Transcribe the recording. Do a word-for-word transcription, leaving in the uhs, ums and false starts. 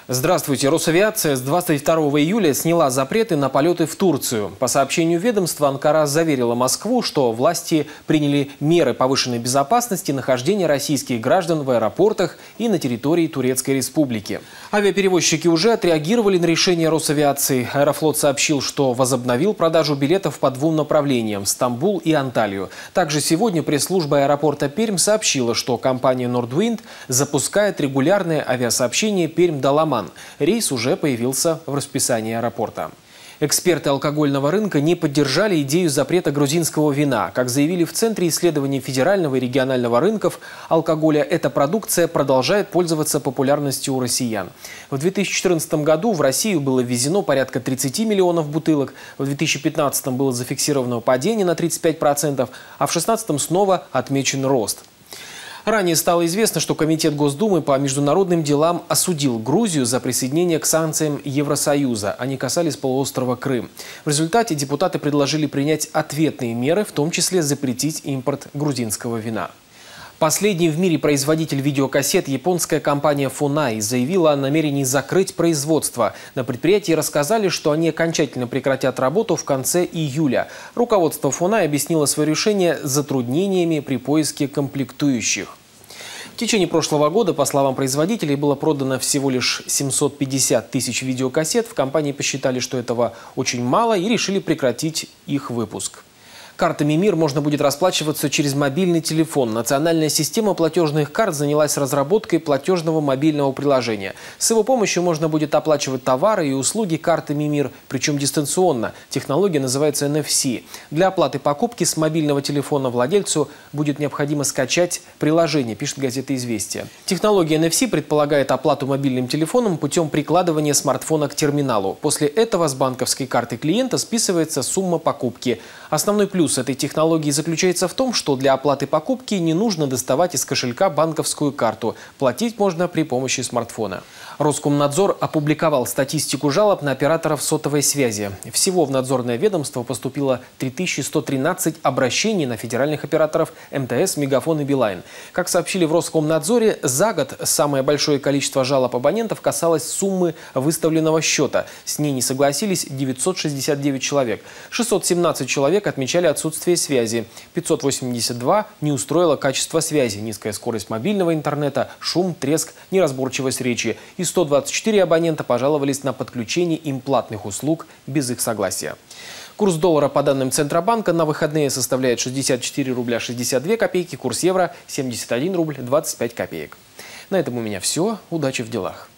Здравствуйте. Росавиация с двадцать второго июля сняла запреты на полеты в Турцию. По сообщению ведомства, Анкара заверила Москву, что власти приняли меры повышенной безопасности нахождения российских граждан в аэропортах и на территории Турецкой Республики. Авиаперевозчики уже отреагировали на решение Росавиации. Аэрофлот сообщил, что возобновил продажу билетов по двум направлениям – Стамбул и Анталию. Также сегодня пресс-служба аэропорта Пермь сообщила, что компания Nordwind запускает регулярное авиасообщение Пермь-Даламан. Рейс уже появился в расписании аэропорта. Эксперты алкогольного рынка не поддержали идею запрета грузинского вина. Как заявили в Центре исследований федерального и регионального рынков алкоголя, эта продукция продолжает пользоваться популярностью у россиян. В две тысячи четырнадцатом году в Россию было ввезено порядка тридцати миллионов бутылок, в две тысячи пятнадцатом было зафиксировано падение на тридцать пять процентов, а в две тысячи шестнадцатом снова отмечен рост. Ранее стало известно, что Комитет Госдумы по международным делам осудил Грузию за присоединение к санкциям Евросоюза. Они касались полуострова Крым. В результате депутаты предложили принять ответные меры, в том числе запретить импорт грузинского вина. Последний в мире производитель видеокассет, японская компания Funai, заявила о намерении закрыть производство. На предприятии рассказали, что они окончательно прекратят работу в конце июля. Руководство Funai объяснило свое решение затруднениями при поиске комплектующих. В течение прошлого года, по словам производителей, было продано всего лишь семьсот пятьдесят тысяч видеокассет. В компании посчитали, что этого очень мало, и решили прекратить их выпуск. Картами МИР можно будет расплачиваться через мобильный телефон. Национальная система платежных карт занялась разработкой платежного мобильного приложения. С его помощью можно будет оплачивать товары и услуги картами МИР, причем дистанционно. Технология называется эн эф си. Для оплаты покупки с мобильного телефона владельцу будет необходимо скачать приложение, пишет газета «Известия». Технология эн эф си предполагает оплату мобильным телефоном путем прикладывания смартфона к терминалу. После этого с банковской карты клиента списывается сумма покупки. Основной плюс этой технологии заключается в том, что для оплаты покупки не нужно доставать из кошелька банковскую карту. Платить можно при помощи смартфона. Роскомнадзор опубликовал статистику жалоб на операторов сотовой связи. Всего в надзорное ведомство поступило три тысячи сто тринадцать обращений на федеральных операторов эм тэ эс, Мегафон и Билайн. Как сообщили в Роскомнадзоре, за год самое большое количество жалоб абонентов касалось суммы выставленного счета. С ней не согласились девятьсот шестьдесят девять человек. шестьсот семнадцать человек отмечали отсутствие связи. пятьсот восемьдесят два не устроило качество связи, низкая скорость мобильного интернета, шум, треск, неразборчивость речи. И сто двадцать четыре абонента пожаловались на подключение им платных услуг без их согласия. Курс доллара по данным Центробанка на выходные составляет шестьдесят четыре рубля шестьдесят две копейки, курс евро семьдесят один рубль двадцать пять копеек. На этом у меня все. Удачи в делах.